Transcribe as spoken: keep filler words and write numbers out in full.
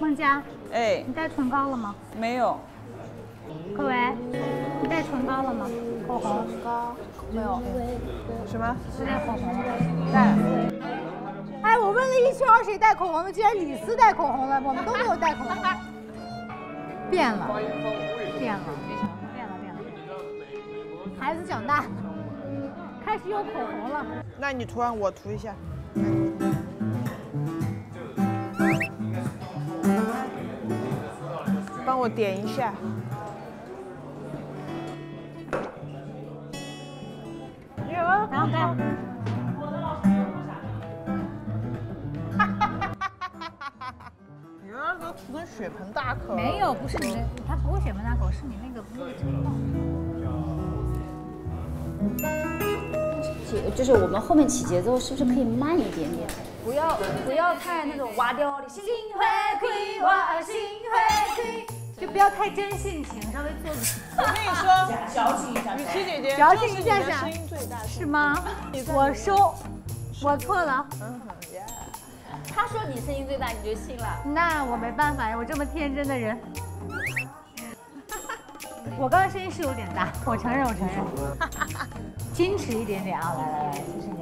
孟佳， 哎， 你带唇膏了吗？ 没有。 可为，你带唇膏了吗？口红膏没有。 什么？ 是带口红吗？ 带。 哎，我问了一圈谁带口红的，居然李斯带口红了，我们都没有带口红。变了，变了，变了，变了。孩子长大，开始有口红了。 那你涂完我涂一下。帮我点一下。 然后带。 你让他涂成血盆大口。 没有，不是你的，它不会血盆大口，是你那个那个唇膏。 就是我们后面起节奏是不是可以慢一点点？ 不要不要太那种挖掉的心会亏，我心会亏。 就不要太真性情，稍微做个。 我跟你说， 矫情一下， 雨琦姐姐， 矫情一下下， 声音最大， 是吗？我收，我错了。 嗯呀。 他说你声音最大，你就信了？ 那我没办法呀，我这么天真的人。我刚刚声音是有点大，我承认，我承认。矜持一点点啊，来来来，矜持一点。